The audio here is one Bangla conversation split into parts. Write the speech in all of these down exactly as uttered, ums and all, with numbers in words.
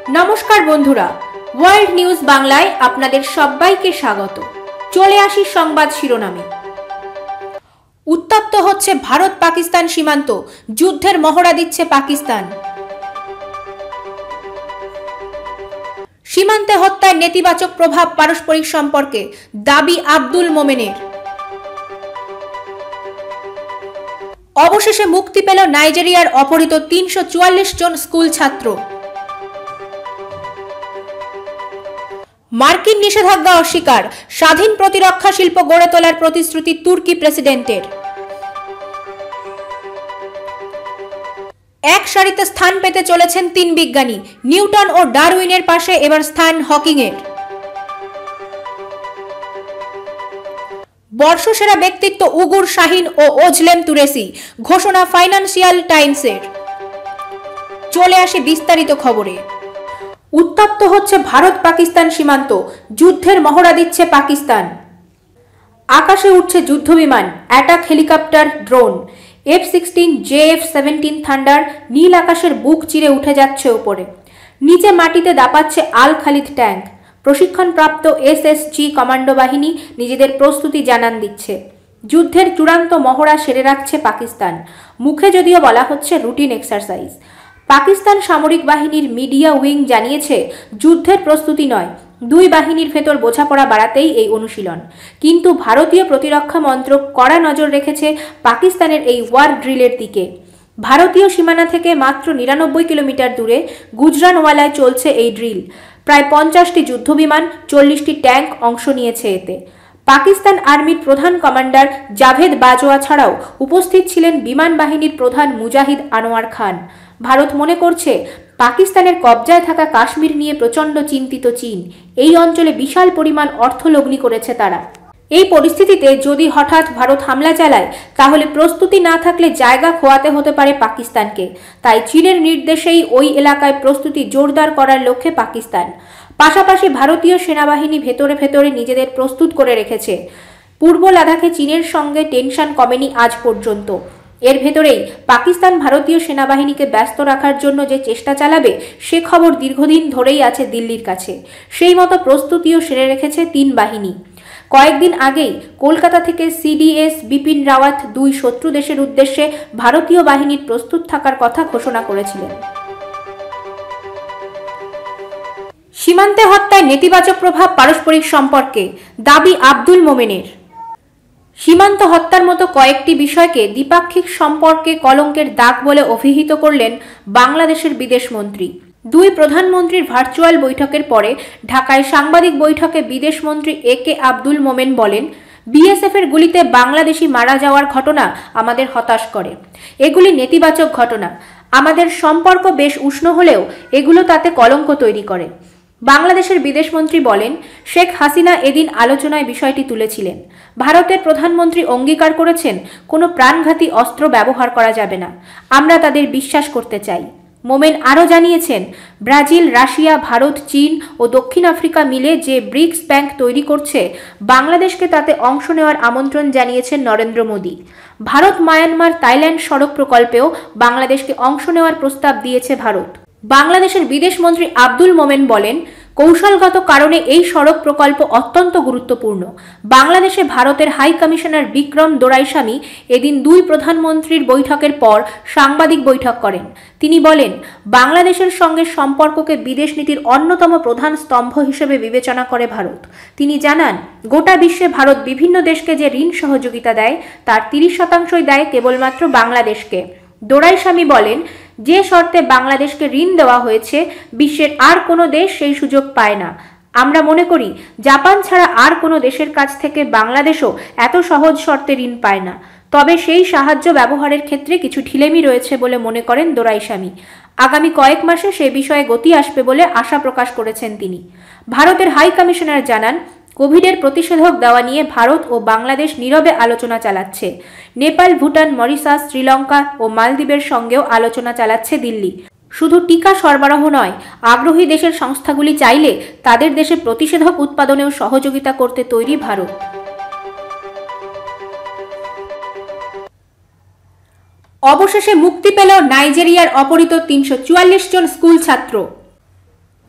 নমস্কার বন্ধুরা, ওয়ার্ল্ড নিউজ বাংলায় আপনাদের সবাইকে স্বাগত। চলে আসি সংবাদ শিরোনামে। উত্তপ্ত হচ্ছে ভারত পাকিস্তান সীমান্ত, যুদ্ধের মহড়া দিচ্ছে পাকিস্তান। সীমান্তে হত্যার নেতিবাচক প্রভাব পারস্পরিক সম্পর্কে, দাবি আব্দুল মোমেনের। অবশেষে মুক্তি পেল নাইজেরিয়ার অপহৃত তিনশো চুয়াল্লিশ জন স্কুল ছাত্র। মার্কিন নিষেধাজ্ঞা অস্বীকার, স্বাধীন প্রতিরক্ষা শিল্প গড়ে তোলার প্রতিশ্রুতি তুর্কি প্রেসিডেন্টের। এক সারিতে স্থান পেতে চলেছেন তিন বিজ্ঞানী, নিউটন ও ডারউইনের পাশে এবার স্থান হকিংয়ের। বর্ষসেরা ব্যক্তিত্ব উগুর শাহিন ও ওজলেম তুরেসি, ঘোষণা ফাইন্যান্সিয়াল টাইমসের। চলে আসে বিস্তারিত খবরে। উত্তপ্ত হচ্ছে ভারত পাকিস্তান সীমান্ত, যুদ্ধের মহড়া দিচ্ছে পাকিস্তান। আকাশে উঠছে যুদ্ধবিমান, attack helicopter, drone. F sixteen J F seventeen thunder নীল আকাশের বুক চিরে উঠে যাচ্ছে উপরে। নিচে মাটিতে দাপাচ্ছে আল খালিদ ট্যাঙ্ক। প্রশিক্ষণপ্রাপ্ত এস এস জি কমান্ডো বাহিনী নিজেদের প্রস্তুতি জানান দিচ্ছে। যুদ্ধের চূড়ান্ত মহড়া সেরে রাখছে পাকিস্তান। মুখে যদিও বলা হচ্ছে রুটিন এক্সারসাইজ। পাকিস্তান সামরিক বাহিনীর মিডিয়া উইং জানিয়েছে যুদ্ধের প্রস্তুতি নয়, দুই বাহিনীর ভেতর বোঝাপড়া বাড়াতেই এই অনুশীলন। কিন্তু ভারতীয় প্রতিরক্ষা মন্ত্রক কড়া নজর রেখেছে পাকিস্তানের এই ওয়ার ড্রিলের দিকে। ভারতীয় সীমানা থেকে মাত্র নিরানব্বই কিলোমিটার দূরে গুজরানওয়ালায় চলছে এই ড্রিল। প্রায় পঞ্চাশটি যুদ্ধবিমান, চল্লিশটি ট্যাঙ্ক অংশ নিয়েছে এতে। পাকিস্তান আর্মির প্রধান কমান্ডার জাভেদ বাজওয়া ছাড়াও উপস্থিত ছিলেন বিমান বাহিনীর প্রধান মুজাহিদ আনোয়ার খান। ভারত মনে করছে পাকিস্তানের কবজায় থাকা কাশ্মীর নিয়ে প্রচণ্ড চিন্তিত চীন। এই অঞ্চলে বিশাল পরিমাণ অর্থ লগ্নি করেছে তারা। এই পরিস্থিতিতে যদি হঠাৎ ভারত হামলা চালায় তাহলে প্রস্তুতি না থাকলে জায়গা খোয়াতে হতে পারে পাকিস্তানকে। তাই চীনের নির্দেশেই ওই এলাকায় প্রস্তুতি জোরদার করার লক্ষ্যে পাকিস্তান। পাশাপাশি ভারতীয় সেনাবাহিনী ভেতরে ভেতরে নিজেদের প্রস্তুত করে রেখেছে। পূর্ব লাদাখে চীনের সঙ্গে টেনশন কমেনি আজ পর্যন্ত। এর ভেতরেই পাকিস্তান ভারতীয় সেনাবাহিনীকে ব্যস্ত রাখার জন্য যে চেষ্টা চালাবে সে খবর দীর্ঘদিন ধরেই আছে দিল্লির কাছে। সেই মতো প্রস্তুতিও সেরে রেখেছে তিন বাহিনী। কয়েকদিন আগেই কলকাতা থেকে সিডিএস বিপিন রাওয়াত দুই শত্রু দেশের উদ্দেশ্যে ভারতীয় বাহিনীর প্রস্তুত থাকার কথা ঘোষণা করেছিলেন। সীমান্তে হত্যায় নেতিবাচক প্রভাব পারস্পরিক সম্পর্কে, দাবি আব্দুল মোমেনের। সীমান্ত হত্যার মতো কয়েকটি বিষয়কে দ্বিপাক্ষিক সম্পর্কে কলঙ্কের দাগ বলে অভিহিত করলেন বাংলাদেশের বিদেশমন্ত্রী। দুই প্রধানমন্ত্রীর ভার্চুয়াল বৈঠকের পরে ঢাকায় সাংবাদিক বৈঠকে বিদেশমন্ত্রী এ কে আব্দুল মোমেন বলেন, বিএসএফ এর গুলিতে বাংলাদেশি মারা যাওয়ার ঘটনা আমাদের হতাশ করে। এগুলি নেতিবাচক ঘটনা। আমাদের সম্পর্ক বেশ উষ্ণ হলেও এগুলো তাতে কলঙ্ক তৈরি করে। বাংলাদেশের বিদেশমন্ত্রী বলেন, শেখ হাসিনা এদিন আলোচনায় বিষয়টি তুলেছিলেন। ভারতের প্রধানমন্ত্রী অঙ্গীকার করেছেন কোনো প্রাণঘাতী অস্ত্র ব্যবহার করা যাবে না। আমরা তাদের বিশ্বাস করতে চাই। মোমেন আরও জানিয়েছেন, ব্রাজিল, রাশিয়া, ভারত, চীন ও দক্ষিণ আফ্রিকা মিলে যে ব্রিক্স ব্যাংক তৈরি করছে, বাংলাদেশকে তাতে অংশ নেওয়ার আমন্ত্রণ জানিয়েছেন নরেন্দ্র মোদী। ভারত মায়ানমার থাইল্যান্ড সড়ক প্রকল্পেও বাংলাদেশকে অংশ নেওয়ার প্রস্তাব দিয়েছে ভারত। বাংলাদেশের বিদেশমন্ত্রী আব্দুল মোমেন বলেন, কৌশলগত কারণে এই সড়ক প্রকল্প অত্যন্ত গুরুত্বপূর্ণ। বাংলাদেশে ভারতের হাই কমিশনার বিক্রম দোরাইস্বামী এদিন দুই প্রধানমন্ত্রীর বৈঠকের পর সাংবাদিক বৈঠক করেন। তিনি বলেন, বাংলাদেশের সঙ্গে সম্পর্ককে বিদেশ নীতির অন্যতম প্রধান স্তম্ভ হিসেবে বিবেচনা করে ভারত। তিনি জানান, গোটা বিশ্বে ভারত বিভিন্ন দেশকে যে ঋণ সহযোগিতা দেয় তার তিরিশ শতাংশই দেয় কেবলমাত্র বাংলাদেশকে। দোরাইস্বামী বলেন, যে শর্তে বাংলাদেশকে ঋণ দেওয়া হয়েছে বিশ্বের আর কোনো দেশ সেই সুযোগ পায় না। আমরা মনে করি জাপান ছাড়া আর কোনো দেশের কাছ থেকে বাংলাদেশও এত সহজ শর্তে ঋণ পায় না। তবে সেই সাহায্য ব্যবহারের ক্ষেত্রে কিছু ঢিলেমি রয়েছে বলে মনে করেন দোরাইস্বামী। আগামী কয়েক মাসে সে বিষয়ে গতি আসবে বলে আশা প্রকাশ করেছেন তিনি। ভারতের হাই কমিশনার জানান, কোভিডের প্রতিষেধক দেওয়া নিয়ে ভারত ও বাংলাদেশ নীরবে আলোচনা চালাচ্ছে। নেপাল, ভুটান, মরিশাস, শ্রীলঙ্কা ও মালদ্বীপের সঙ্গেও আলোচনা চালাচ্ছে দিল্লি। শুধু টিকা সরবরাহ নয়, আগ্রহী দেশের সংস্থাগুলি চাইলে তাদের দেশে প্রতিষেধক উৎপাদনেও সহযোগিতা করতে তৈরি ভারত। অবশেষে মুক্তি পেল নাইজেরিয়ার অপহৃত তিনশো চুয়াল্লিশ জন স্কুল ছাত্র।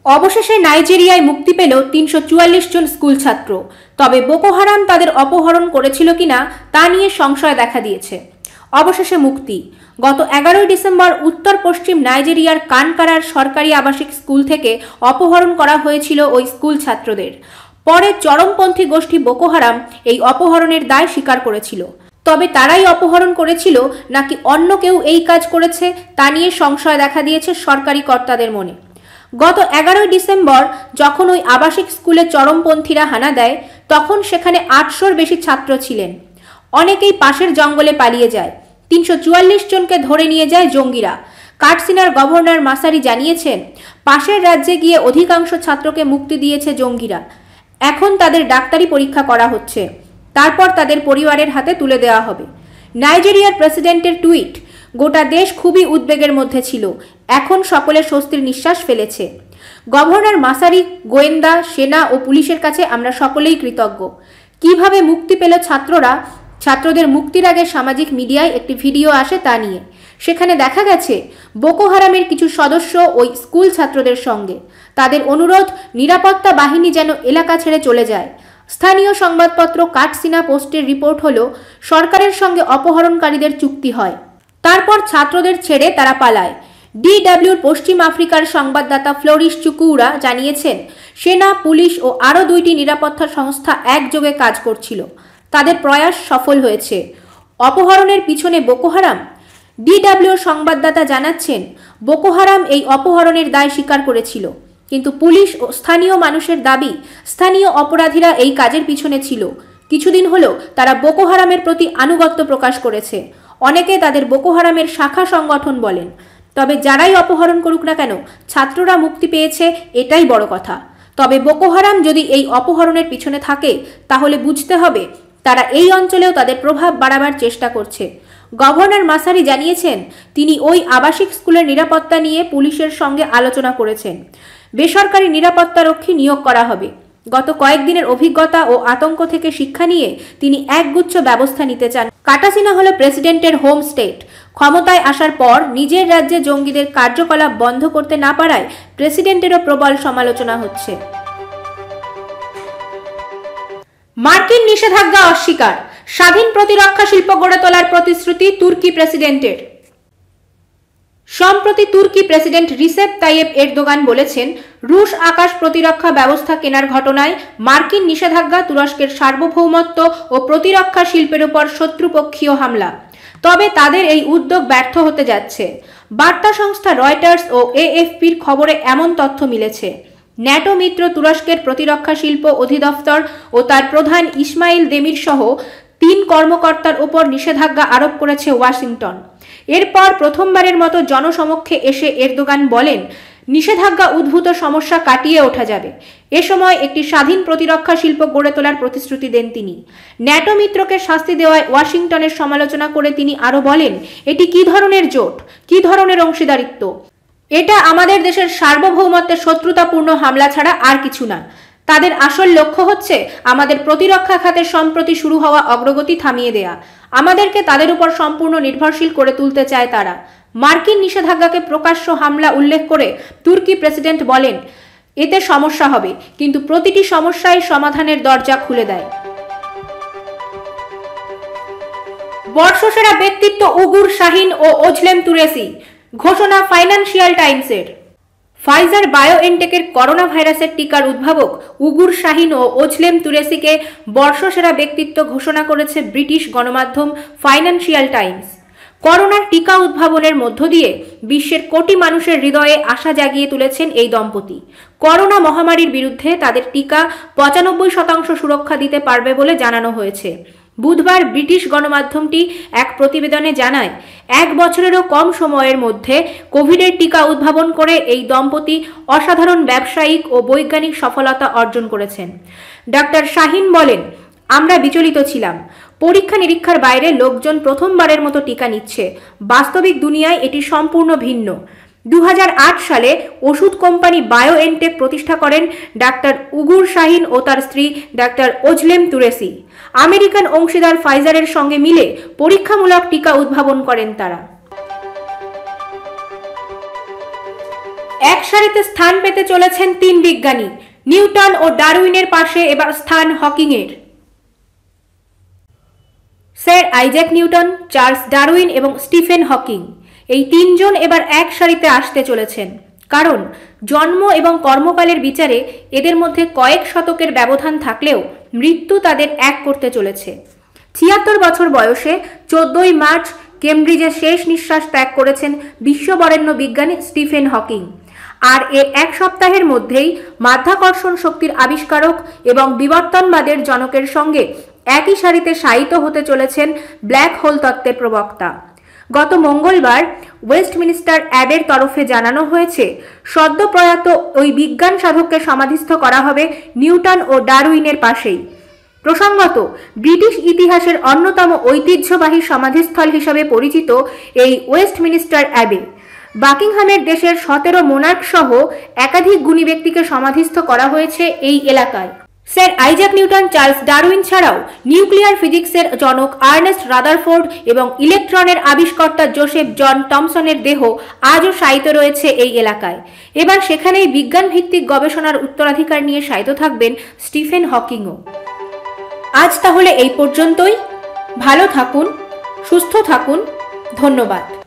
অবশেষে নাইজেরিয়ায় মুক্তি পেল তিনশো চুয়াল্লিশ জন স্কুল ছাত্র। তবে বোকো হারাম তাদের অপহরণ করেছিল কিনা তা নিয়ে সংশয় দেখা দিয়েছে। অবশেষে মুক্তি। গত এগারোই ডিসেম্বর উত্তর পশ্চিম নাইজেরিয়ার কানকারার সরকারি আবাসিক স্কুল থেকে অপহরণ করা হয়েছিল ওই স্কুল ছাত্রদের। পরে চরমপন্থী গোষ্ঠী বোকো হারাম এই অপহরণের দায় স্বীকার করেছিল। তবে তারাই অপহরণ করেছিল নাকি অন্য কেউ এই কাজ করেছে তা নিয়ে সংশয় দেখা দিয়েছে সরকারি কর্তাদের মনে। গত এগারোই ডিসেম্বর যখন ওই আবাসিক স্কুলে চরমপন্থীরা হানা দেয় তখন সেখানে আটশোর বেশি ছাত্র ছিলেন। অনেকেই পাশের জঙ্গলে পালিয়ে যায়। তিনশো চুয়াল্লিশ জনকে ধরে নিয়ে যায় জঙ্গিরা। কাটসিনার গভর্নর মাসারি জানিয়েছেন, পাশের রাজ্যে গিয়ে অধিকাংশ ছাত্রকে মুক্তি দিয়েছে জঙ্গিরা। এখন তাদের ডাক্তারি পরীক্ষা করা হচ্ছে, তারপর তাদের পরিবারের হাতে তুলে দেওয়া হবে। নাইজেরিয়ার প্রেসিডেন্টের টুইট, গোটা দেশ খুবই উদ্বেগের মধ্যে ছিল, এখন সকলে স্বস্তির নিঃশ্বাস ফেলেছে। গভর্নর মাসারি, গোয়েন্দা, সেনা ও পুলিশের কাছে আমরা সকলেই কৃতজ্ঞ। কিভাবে মুক্তি পেল ছাত্ররা? ছাত্রদের মুক্তির আগে সামাজিক মিডিয়ায় একটি ভিডিও আসে তা নিয়ে। সেখানে দেখা গেছে বোকো হারামের কিছু সদস্য ওই স্কুল ছাত্রদের সঙ্গে। তাদের অনুরোধ নিরাপত্তা বাহিনী যেন এলাকা ছেড়ে চলে যায়। স্থানীয় সংবাদপত্র কাটসিনা পোস্টের রিপোর্ট হলো, সরকারের সঙ্গে অপহরণকারীদের চুক্তি হয়, তারপর ছাত্রদের ছেড়ে তারা পালায়। ডিডব্লিউর পশ্চিম আফ্রিকার সংবাদদাতা ফ্লোরিস চুকুউরা জানিয়েছেন, সেনা, পুলিশ ও আরও দুইটি নিরাপত্তা সংস্থা একযোগে কাজ করছিল। তাদের প্রয়াস সফল হয়েছে। অপহরণের পিছনে বোকো হারাম? ডিডব্লিউর সংবাদদাতা জানাচ্ছেন, বোকো হারাম এই অপহরণের দায় স্বীকার করেছিল, কিন্তু পুলিশ ও স্থানীয় মানুষের দাবি স্থানীয় অপরাধীরা এই কাজের পিছনে ছিল। কিছুদিন হলো তারা বোকো হারামের প্রতি আনুগত্য প্রকাশ করেছে। অনেকে তাদের বোকো হারামের শাখা সংগঠন বলেন। তবে যারাই অপহরণ করুক না কেন, ছাত্ররা মুক্তি পেয়েছে, এটাই বড় কথা। তবে বোকো হারাম যদি এই অপহরণের পিছনে থাকে তাহলে বুঝতে হবে তারা এই অঞ্চলেও তাদের প্রভাব বাড়াবার চেষ্টা করছে। গভর্নর মাসারি জানিয়েছেন, তিনি ওই আবাসিক স্কুলের নিরাপত্তা নিয়ে পুলিশের সঙ্গে আলোচনা করেছেন। বেসরকারি নিরাপত্তারক্ষী নিয়োগ করা হবে। গত কয়েকদিনের অভিজ্ঞতা ও আতঙ্ক থেকে শিক্ষা নিয়ে তিনি একগুচ্ছ ব্যবস্থা নিতে চান। কাটাসিনা হলো প্রেসিডেন্টের হোম স্টেট। ক্ষমতায় আসার পর নিজের রাজ্যে জঙ্গিদের কার্যকলাপ বন্ধ করতে না পারায় প্রেসিডেন্টেরও প্রবল সমালোচনা হচ্ছে। মার্কিন নিষেধাজ্ঞা অস্বীকার, স্বাধীন প্রতিরক্ষা শিল্প গড়ে তোলার প্রতিশ্রুতি তুর্কি প্রেসিডেন্টের। সম্প্রতি তুর্কি প্রেসিডেন্ট রিসেপ তাইয়েপ এরদোগান বলেছেন, রুশ আকাশ প্রতিরক্ষা ব্যবস্থা কেনার ঘটনায় মার্কিন নিষেধাজ্ঞা তুরস্কের সার্বভৌমত্ব ও প্রতিরক্ষা শিল্পের উপর শত্রুপক্ষীয় হামলা। তবে তাদের এই উদ্যোগ ব্যর্থ হতে যাচ্ছে। বার্তা সংস্থা রয়টার্স ও এএফপির খবরে এমন তথ্য মিলেছে। ন্যাটো মিত্র তুরস্কের প্রতিরক্ষা শিল্প অধিদপ্তর ও তার প্রধান ইসমাইল দেমির সহ তিন কর্মকর্তার ওপর নিষেধাজ্ঞা আরোপ করেছে ওয়াশিংটন। এরপর প্রথমবারের মতো জনসমক্ষে এসে এরদোগান বলেন, নিষেধাজ্ঞা উদ্ভূত সমস্যা কাটিয়ে ওঠা যাবে। এ সময় একটি স্বাধীন প্রতিরক্ষা শিল্প গড়ে তোলার প্রতিশ্রুতি দেন তিনি। ন্যাটো মিত্রকে শাস্তি দেওয়ায় ওয়াশিংটনের সমালোচনা করে তিনি আরও বলেন, এটি কি ধরনের জোট, কি ধরনের অংশীদারিত্ব? এটা আমাদের দেশের সার্বভৌমত্বের শত্রুতাপূর্ণ হামলা ছাড়া আর কিছু না। তাদের আসল লক্ষ্য হচ্ছে আমাদের প্রতিরক্ষা খাতে সম্প্রতি শুরু হওয়া অগ্রগতি থামিয়ে দেয়া। আমাদেরকে তাদের উপর সম্পূর্ণ নির্ভরশীল করে তুলতে চায় তারা। মার্কিন নিষেধাজ্ঞাকে প্রকাশ্য হামলা উল্লেখ করে তুর্কি প্রেসিডেন্ট বলেন, এতে সমস্যা হবে, কিন্তু প্রতিটি সমস্যাই সমাধানের দরজা খুলে দেয়। বর্ষসেরা ব্যক্তিত্ব উগুর শাহিন ও ওজলেম তুরেসি, ঘোষণা ফাইন্যান্সিয়াল টাইমসের। ফাইজার বায়োএনটেকের করোনা ভাইরাসের টিকার উদ্ভাবক উগুর শাহিন ও ওজলেম তুরেসিকে বর্ষসেরা ব্যক্তিত্ব ঘোষণা করেছে ব্রিটিশ গণমাধ্যম ফাইন্যান্সিয়াল টাইমস। করোনার টিকা উদ্ভাবনের মধ্য দিয়ে বিশ্বের কোটি মানুষের হৃদয়ে আশা জাগিয়ে তুলেছেন এই দম্পতি। করোনা মহামারীর বিরুদ্ধে তাদের টিকা পঁচানব্বই শতাংশ সুরক্ষা দিতে পারবে বলে জানানো হয়েছে। বুধবার ব্রিটিশ গণমাধ্যমটি এক প্রতিবেদনে জানায়, এক বছরেরও কম সময়ের মধ্যে কোভিডের টিকা উদ্ভাবন করে এই দম্পতি অসাধারণ ব্যবসায়িক ও বৈজ্ঞানিক সফলতা অর্জন করেছেন। ডাক্তার শাহিন বলেন, আমরা বিচলিত ছিলাম। পরীক্ষা নিরীক্ষার বাইরে লোকজন প্রথমবারের মতো টিকা নিচ্ছে। বাস্তবিক দুনিয়ায় এটি সম্পূর্ণ ভিন্ন। দু হাজার আট সালে ওষুধ কোম্পানি বায়োএনটেক প্রতিষ্ঠা করেন ডাক্তার উগুর শাহিন ও তার স্ত্রী ডাক্তার ওজলেম তুরেসি। আমেরিকান অংশীদার ফাইজারের সঙ্গে মিলে পরীক্ষামূলক টিকা উদ্ভাবন করেন তারা। এক সারিতে স্থান পেতে চলেছেন তিন বিজ্ঞানী। নিউটন ও ডারউইনের পাশে এবার স্থান হকিংয়ের। Sir Isaac Newton, Charles Darwin এবং স্টিফেন হকিং এই তিনজন এবার এক সারিতে আসতে চলেছেন, কারণ জন্ম এবং কর্মকালের বিচারে এদের মধ্যে কয়েক শতকের ব্যবধান থাকলেও মৃত্যু তাদের এক করতে চলেছে। ছিয়াত্তর বছর বয়সে চোদ্দই মার্চ কেমব্রিজে শেষ নিঃশ্বাস ত্যাগ করেছেন বিশ্ববরেণ্য বিজ্ঞানী স্টিফেন হকিং। আর এর এক সপ্তাহের মধ্যেই মাধ্যাকর্ষণ শক্তির আবিষ্কারক এবং বিবর্তনবাদের জনকের সঙ্গে একই সারিতে শায়িত হতে চলেছেন ব্ল্যাক হোল তত্ত্বের প্রবক্তা। গত মঙ্গলবার ওয়েস্টমিনিস্টার অ্যাবের তরফে জানানো হয়েছে, সদ্য প্রয়াত ওই বিজ্ঞান সাধককে সমাধিস্থ করা হবে নিউটন ও ডারউইনের পাশেই। প্রসঙ্গত, ব্রিটিশ ইতিহাসের অন্যতম ঐতিহ্যবাহী সমাধিস্থল হিসাবে পরিচিত এই ওয়েস্টমিনিস্টার অ্যাবে বাকিংহামের দেশের সতেরো মোনার্ক সহ একাধিক গুণী ব্যক্তিকে সমাধিস্থ করা হয়েছে এই এলাকায়। Sir Isaac Newton, Charles Darwin ছাড়াও নিউক্লিয়ার ফিজিক্সের জনক আর্নেস্ট রাদারফোর্ড এবং ইলেকট্রনের আবিষ্কর্তা জোসেফ জন টমসনের দেহ আজও শায়িত রয়েছে এই এলাকায়। এবার সেখানেই বিজ্ঞান ভিত্তিক গবেষণার উত্তরাধিকার নিয়ে শায়িত থাকবেন স্টিফেন হকিংও। আজ তাহলে এই পর্যন্তই। ভালো থাকুন, সুস্থ থাকুন, ধন্যবাদ।